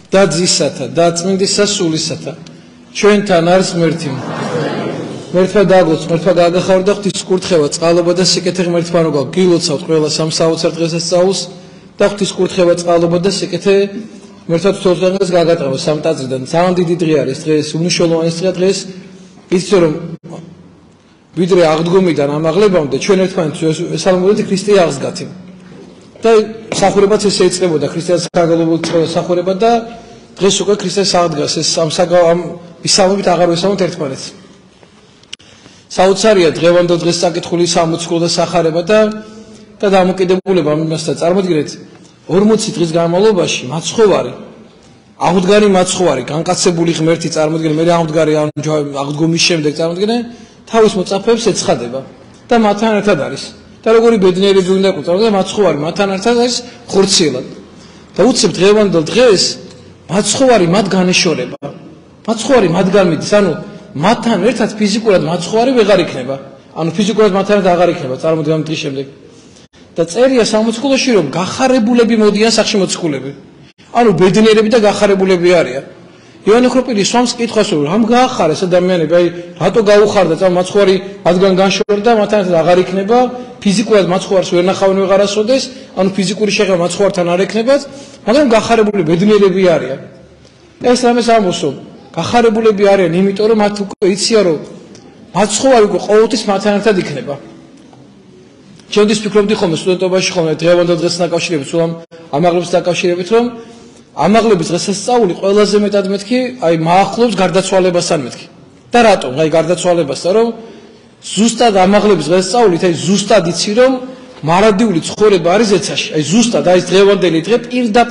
და ძისათა და წმინდისა სულისათა ჩვენთან არის ღმერთი ღმერთმა დაგლოც ღმერთმა გაგახარო და ღვთის კურთხევა წყალობა და სიკეთე ღმერთმა როგა გილოცავთ ყველა სამსაოცარ დღესასწაულს და ღვთის კურთხევა წყალობა და სიკეთე ღმერთმა თვითონაც გაგატყობა სამ ტაძრიდან ძალიან დიდი დღე არის დღეს უნიშნულოვანი დღეს იცით რომ ვიდრე აღდგომიდან ამაღლებამდე ჩვენ ერთმანეთს ესალმებოდით ქრისტე აღსგათი და სახურებაც ესე ეწყებოდა ქრისტეს გაგალობოდა სახურება და დღეს უკვე ქრისტეს აღდგას ეს ამ ისალმებით აღარ ვესალმოთ ერთმანეთს საოცარია დღევანდელ დღეს საკითხული სამოცქულო და სახარება და დამოკიდებულება ამასთან წარმოიდგინეთ 40 დღის განმავლობაში მაცხოვარი აღდგარი მაცხოვარი განკაცებული ღმერთი წარმოიდგინე მე აღდგარი აღდგომის შემდეგ წარმოიდგინე თავის მოწაფეებს ეცხადება და მათთან ერთად არის და როგორი ბედნიერები უნდა ყოფილიყო და მაცხოვარი მათთან ერთად არის ხორციელად და უცებ დღევანდელ დღეს მაცხოვარი მათ განეშორება მაცხოვარი მათგან მიდის ანუ მათთან ერთად ფიზიკურად მაცხოვარი ვეღარ იქნება ანუ ფიზიკურად მათთან ერთად აღარ იქნება წარმოიდგინე დღის შემდეგ და წერია სამოციქულოში რომ გახარებულები მოდიან სახში მოციქულები ანუ ბედნიერები და გახარებულები არიან იონე ხროპილი სვამს კითხვას რომ რამ გაახარეს ადამიანები აი რატო გაუხარდა წამ მაცხოვარი მათგან განშორდა მათთან ერთად აღარ იქნება ფიზიკურად მაცხოვარს ვერ ნახავენ ვეღარასოდეს ანუ ფიზიკური შეხება მაცხოვართან არ ექნებათ მაგრამ გახარებული ბედნიერები არიან ეს რამეს ამბოსო გახარებულები არიან იმიტომ რომ მათ უკვე იციან რომ მაცხოვარი უკვე ყოველთვის მათთან ერთად იქნება ჩემთვის ფიქრობდი ხოლმე სტუდენტობაში ხოლმე დღევანდელ დღეს დაკავშირებით სულ ამაღლების დაკავშირებით რომ ამაღლების დღესასწაული ყველაზე მეტად მეთქი აი მაახლობს გარდაცვალებასთან მეთქი და რატომ აი გარდაცვალებასთან რომ ზუსტად ამაღლების დღესასწაულით აი ზუსტად იცი რომ მარადიული ცხოვრება არის ზეცაში აი ზუსტად აი დღევანდელი დღე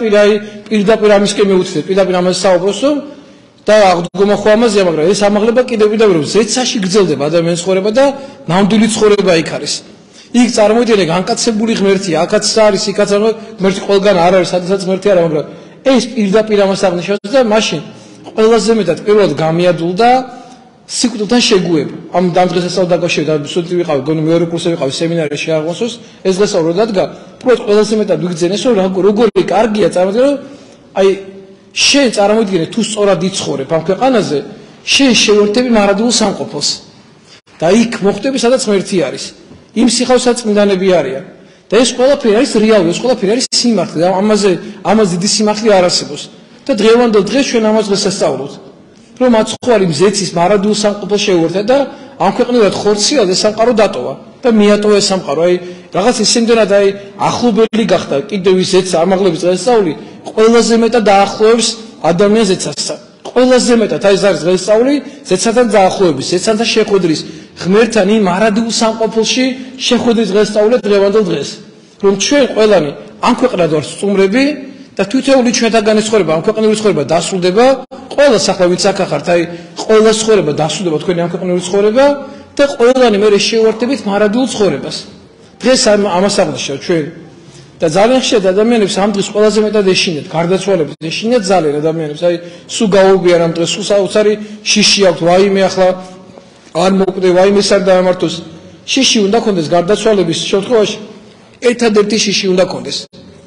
პირდაპირ ამისკენ მეუცდეთ პირდაპირ ამაზე საუბრობს რომ და აღდგომა ხო ამაზეა მაგრამ ეს ამაღლება კიდევ რომ ზეცაში გრძელდება ადამიანის ცხოვრება და ნამდვილი ცხოვრება იქ არის იქ წარმოიდგინე განკაცებული ღმერთია აქაც არის იქაც ღმერთი ყველგან არ არის სადაც ღმერთი არა მაგრამ ეს პირდაპირ ამას აღნიშნავს და მაშინ ყველაზე მეტად პირველად გამიადულდა სიკვდილთან შეგუება ამ დღესასწაულთან დაკავშირებით სტუდენტი ვიყავი გონი მეორე კურსზე ვიყავი სემინარიაში აღმოსოს ეს დღესასწაული რო დადგა უბრალოდ ყველაზე მეტად ვიგრძენეს რომ როგორი კარგია წარმოიდგინე აი შენ წარმოიდგინე თუ სწორად იცხოვრებ ამ ქვეყანაზე შენ შევერთები მარადულ სამყოფელს და იქ მოხვდები სადაც ღმერთი არის იმ სიხარულსაც წმინდანები არიან და ეს ყველაფერი არის რეალური ეს ყველაფერი არის სიმართლე ამაზე დიდი სიმართლე არ არსებობს და დღევანდელ დღეს ჩვენ ამას დღესასწაულობთ რომ მაცხოვარი მზეცის მარადულ სამყოფელს შეუერთდა და ამ ქვეყნიდან ხორციელად ეს სამყარო დატოვა და მიატოვა ეს სამყარო აი რაღაც ისინდენად აი ახლობელი გახდა კიდევ ის ზეც ამაღლების დღესასწაული ყველაზე მეტად დაახლოებს ადამიანს ზეცასთან ყველაზე მეტად აი ეს არის დღესასწაული ზეცასთან დაახლოების ზეცასთან შეხვედრის ღმერთთან იმ მარადულ სამყოფელში შეხვედრის დღესასწაულია დღევანდელ დღეს რომ ჩვენ ყველანი ამ ქვეყნად ვართ სტუმრები და თითოეული ჩვენთაგანი ცხოვრება ამ ქვეყნიური ცხოვრება დასრულდება ყველა ახლა ვინც აქ ახართ აი ყველა ცხოვრება დასრულდება თქვენი ამ ქვეყნიური ცხოვრება და ყველანი მე შევერთებით მარადულ ცხოვრებას დღეს ამას აღნიშნავ ჩვენ და ძალიან ხშირად ადამიანებს ამ დღეს ყველაზე მეტად ეშინიათ გარდაცვალების ეშინიათ ძალიან ადამიანებს აი სულ გაუგებიან ამ დღეს სულ საოცარი შიში აქვს ვაიმე ახლა არ მოკვდე ვაიმეს არ დაამართოს შიში უნდა კონდეს გარდაცვალების შემთხვევაში ერთადერთი შიში უნდა კონდეს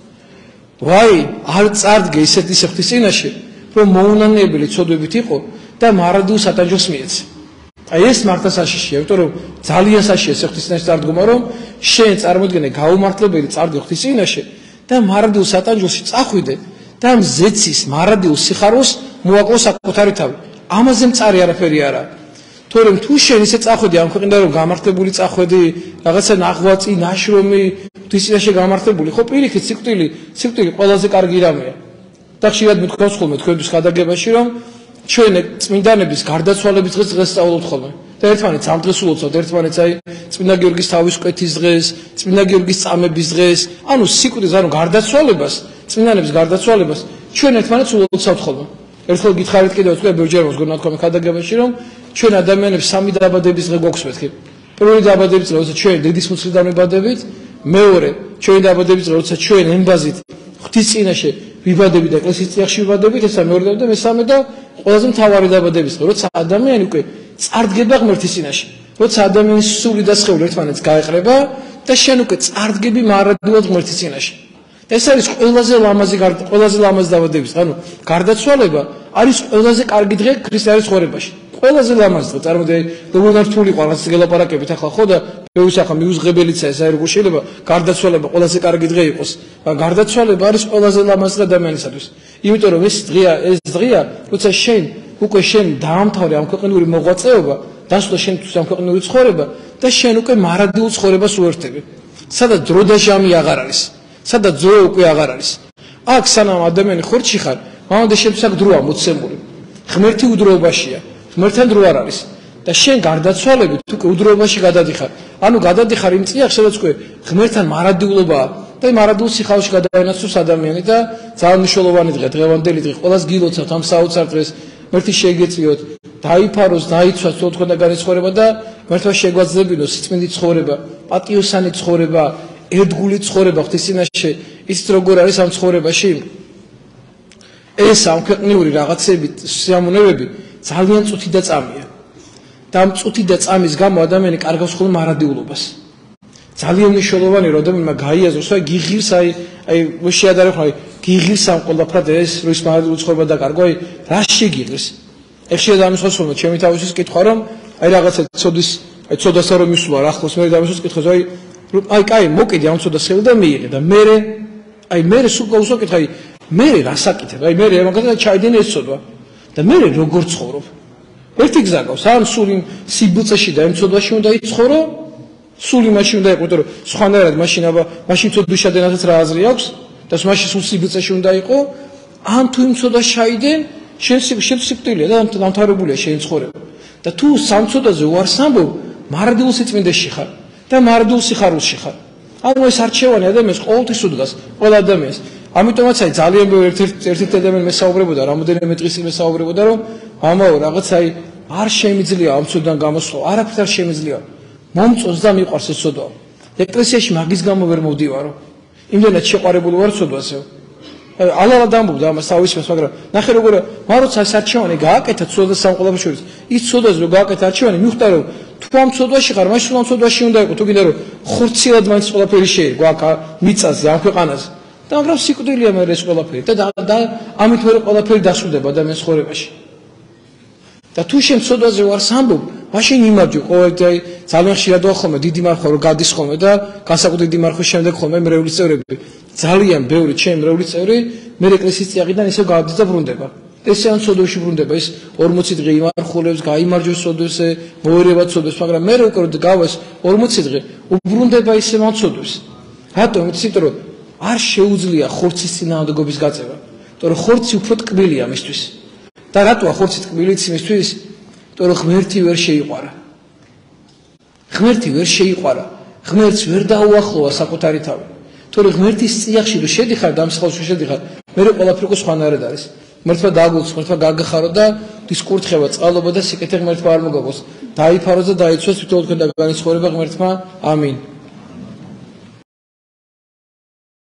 ვაი არ წარდგე ისეთი სიხდის წინაშე რომ მოუნანიებელი ცოდვებით იყო და მარადულ სატანჯოს მიეცა აი ეს მართლა საშიშია იმიტომ რომ ძალიან საშიშია სიხდის წინაშე წარდგომა რომ შენ წარმოიდგინე გაუმართლებელი წარდგე ღვთის წინაშე და მარადულ სატანჯოში წახვიდე და მზეცის მარადულ სიხარულს მოაკლო საკუთარი თავი ამაზე მწარი არაფერი არა თორემ თუ შენ ისე წახვედი ამ ქვეყნიდან რომ გამართლებული წახვედი რაღაცა ნაღვაწი ნაშრომი ღვთის წინაშე გამართლებული ხო პირიქით სიკვდილი ყველაზე კარგი რამეა და ხშირად მithქვავს ხოლმე თქვენთვის გადაგებაში რომ ჩვენ წმინდანების გარდაცვალების დღეს დღესასწაულობთ ხოლმე და ერთმანეთს ამ დღეს ულოცავთ ერთმანეთს აი წმინდა გიორგის თავის კვეთის დღეს წმინდა გიორგის წამების დღეს ანუ სიკვდილს ანუ გარდაცვალებას წმინდანების გარდაცვალებას ჩვენ ერთმანეთს ულოცავთ ხოლმე ერთხელ გითხარით კიდევ თქვენ ბევრჯერ მოსგონა თქვენ გადაგებაში რომ ჩვენ ადამიანებს სამი დაბადების დღე გვაქვს მეთქი პირველი დაბადების დღე როცა ჩვენ დედის მუცლიდან ვიბადებით მეორე ჩვენი დაბადების დღე როცა ჩვენ ემბაზით ღვთის წინაშე ვიბადებით და ეკლესიის წიაღში ვიბადებით ესა მეორე და მესამე და ყველაზე მთავარი დაბადების დღე როცა ადამიანი უკვე წარდგება ღმერთის წინაშე როცა ადამიანის სული და სხეული ერთმანეთს გაეყრება და შენ უკვე წარდგები მარადულად ღმერთის წინაშე ეს არის ყველაზე ლამაზი დაბადების, ანუ გარდაცვალება არის ყველაზე კარგი დღე ქრისტიანის ცხოვრებაში. ყველაზე ლამაზი დღე, წარმოდიე, როგორ რთული ყო რაღაც გელაპარაკებით ახლა ხო და მეუს ახლა მიუღებელიც ეს აი როგორ შეიძლება გარდაცვალება ყველაზე კარგი დღე იყოს. მაგრამ გარდაცვალება არის ყველაზე ლამაზი დღე ადამიანისათვის. იმიტომ რომ ეს დღეა, როცა შენ უკვე დაამთავრე ამ ქვეყნიური მოღვაწეობა, დასრულდა შენთვის ამ ქვეყნიური ცხოვრება და შენ უკვე მარადილ ცხოვრებას უერთები. სადაც დრო და ჟამი აღარ არის. სადაც ძროა უკვე აღარ არის. აქ სანამ ადამიანი ხორცში ხარ, მანამდე შენთვის აქ დროა მოცემული. ღმერთი udroobashia. ღმერთთან დრო არ არის. და შენ გარდაცვალებით უკვე udroobაში გადადიხარ. ანუ გადადიხარ იმ წიაღს, სადაც უკვე ღმერთთან მარადილობაა და იმ მარადილ სიხარულში გადაენაცვლოს ადამიანი და ძალიან მნიშვნელოვანი დღეა, დღევანდელი დღე. ყველას გილოცავთ ამ საოცარ დღეს. ღმერთი შეგეწიოთ, დაიფაროს, დაიცვას თვითონგანი ცხოვრება და ღმერთმა შეგვაძლებინოს სიწმინდი ცხოვრება, პატიოსანი ცხოვრება. ერთგული ცხოვრება ღვთისწინაშე ის როგორ არის ამ ცხოვრებაში ეს ამ ქვეყნიური რაღაცები სიამოვნებები ძალიან წუთი და წამია და ამ წუთი და წამის გამო ადამიანი კარგავს ხოლმე მარადილობას ძალიან მნიშვნელოვანი რომ ადამიანმა გაიაზროს აი გიღირს აი შეადარებ აი გიღირს ამ ყველაფრად ეს რომ ის მარადილ ცხოვრება დაკარგო აი რა შეგიღირს ეხლა დამისხოს ხოლმე ჩემი თავისთვის კითხვა რომ აი რაღაცა ცოდის აი ცოდასა რომ მისვლა რა ახლოს მე დამისხოს კითხოს აი აი კაი მოკიდი ამ ცოდას ხელი და მიიღე და მე სულ გავუსვაკეთ აი მე რა საკითხებ აი მე მაგალითად ჩაიდინე ეს ცოდვა და მე როგორ ცხოვრობ ერთი გზა გაქვს ან სულ იმ სიბუწეში და იმ ცოდვაში უნდა იცხოვრო სულ იმაში უნდა იყო რომ სხვანაირად მაშინ ცოდვიშადენაცაც რა აზრი აქვს და მაშინ სულ სიბუწეში უნდა იყო ან თუ იმ ცოდვას ჩაიდენ შენ სიკვდილია და დამთავრებულია შენი ცხოვრება და თუ სამცოდაზე უარს ამბობ მარადილ სიწმინდეში ხარ და მარადილ სიხარულში ხარ. ანუ ეს არჩევანი ადამიანს ყოველთვის უდგას, ყველა ადამიანს. ამიტომაც აი ძალიან ბევრი ერთ-ერთი ადამიანი მესაუბრებოდა, რამოდენიმე დღის წინ მესაუბრებოდა, რომ ამაო რაღაც აი არ შემიძლია ამ ცოდვიდან გამოსვლა, არაფერს არ შემიძლია. მომწონს და მიყვარს ეს ცოდვა. ეკლესიაში მაგის გამო ვერ მოვდივარო. იმდენად შეყვარებული ვარ ცოდვაზე. ალალად ამბობდა ამას თავისმეს, მაგრამ ნახე როგორ მაროც ეს არჩევანი გააკეთა ცოდვა სამყაროს შორის. ის ცოდვაზე რომ გააკეთა არჩევანი, მიხვდა რომ თუ ამ ცოდვაში ხარ, მაშინ ამ ცოდვაში უნდა იყო, თუ გინდა რომ ხორცილად მაინც ყველაფერი შეირგო აქ მიწაზე, ამ ქვეყანაზე. და მაგრამ სიკვდილია მე ეს ყველაფერი და ამით მე ყველაფერი დასრულდება ადამიანის ცხოვრებაში. და თუ შენ ცოდვაზე ვარ სამბობ, მაშინ იმარჯვე ყოველდღე ძალიან ხშირად ვახომე დიდი მარხვა რომ გადის ხოლმე და განსაკუთრებით დიდი მარხვის შემდეგ ხოლმე მრევლის წევრები ძალიან ბევრი ჩემი მრევლის წევრი მე ეკლესიის წიაღიდან ისევ გავდის და ბრუნდება. ეს ან ცოდვაში ბრუნდება ის 40 დღე იმარხულებს, გაიმარჯვებს ცოდვაზე, მოერევა ცოდვას, მაგრამ მე როგორ გავას 40 დღე უბრუნდება ისე ამ ცოდვას. რატომ? იმიტომ რომ არ შეუძლია ხორცის წინააღმდეგობის გაწევა. იმიტომ რომ ხორცი უფრო ტკბილია მისთვის. და რატოა ხორცი ტკბილიც იმისთვის? იმიტომ რომ ღმერთი ვერ შეიყვარა. ღმერთი ვერ შეიყვარა. ღმერთს ვერ დაუახლოვა საკუთარი თავი. თორე ღმერთის წიაღში რომ შედიხარ და ამ სხალში შედიხარ, მე ყველაფერი უკვე სხვანაირად არის. ღმერთმა დააგულოს, ღმერთმა გაგახარო და ის კურთხევა, წყალობა და სიკეთე ღმერთმა არ მოგაგოს. დაიფაროს და დაიცვას თვითონ თქვენ და განიცხოვრება ღმერთმა. ამინ.